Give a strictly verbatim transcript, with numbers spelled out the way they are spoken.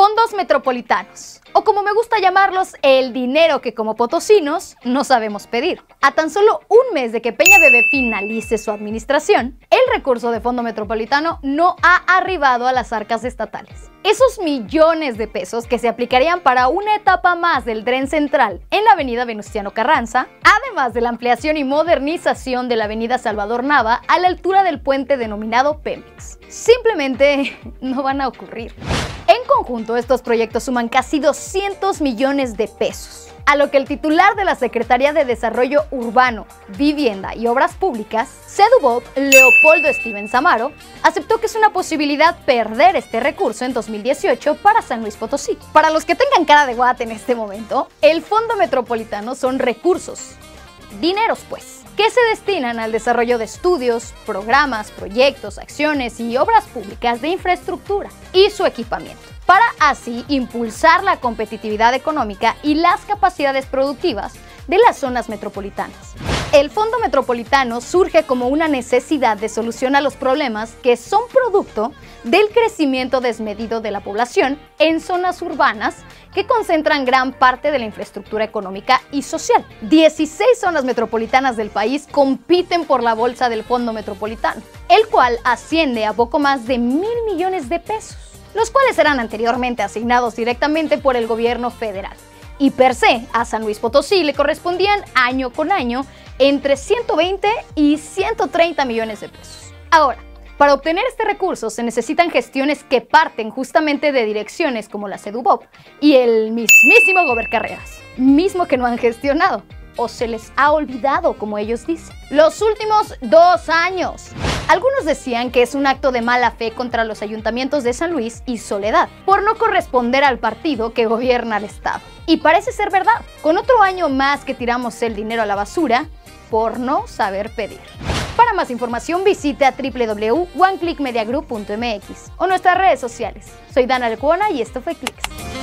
Fondos metropolitanos, o como me gusta llamarlos, el dinero que como potosinos no sabemos pedir. A tan solo un mes de que Peña Bebé finalice su administración, el recurso de Fondo Metropolitano no ha arribado a las arcas estatales. Esos millones de pesos que se aplicarían para una etapa más del tren central en la avenida Venustiano Carranza, además de la ampliación y modernización de la avenida Salvador Nava a la altura del puente denominado Pemex, simplemente no van a ocurrir. En conjunto, estos proyectos suman casi doscientos millones de pesos, a lo que el titular de la Secretaría de Desarrollo Urbano, Vivienda y Obras Públicas, Sedubop, Leopoldo Stevens Amaro, aceptó que es una posibilidad perder este recurso en dos mil dieciocho para San Luis Potosí. Para los que tengan cara de guate en este momento, el Fondo Metropolitano son recursos, dineros pues, que se destinan al desarrollo de estudios, programas, proyectos, acciones y obras públicas de infraestructura y su equipamiento, para así impulsar la competitividad económica y las capacidades productivas de las zonas metropolitanas. El Fondo Metropolitano surge como una necesidad de solución a los problemas que son producto del crecimiento desmedido de la población en zonas urbanas que concentran gran parte de la infraestructura económica y social. dieciséis zonas metropolitanas del país compiten por la bolsa del Fondo Metropolitano, el cual asciende a poco más de mil millones de pesos, los cuales eran anteriormente asignados directamente por el gobierno federal. Y per se, a San Luis Potosí le correspondían año con año entre ciento veinte y ciento treinta millones de pesos. Ahora, para obtener este recurso se necesitan gestiones que parten justamente de direcciones como la Sedubop y el mismísimo Gober Carreras, mismo que no han gestionado, o se les ha olvidado, como ellos dicen, los últimos dos años. Algunos decían que es un acto de mala fe contra los ayuntamientos de San Luis y Soledad, por no corresponder al partido que gobierna el estado. Y parece ser verdad, con otro año más que tiramos el dinero a la basura por no saber pedir. Para más información visite a w w w punto one click media group punto m x o nuestras redes sociales. Soy Dana Lecuona y esto fue Clicks.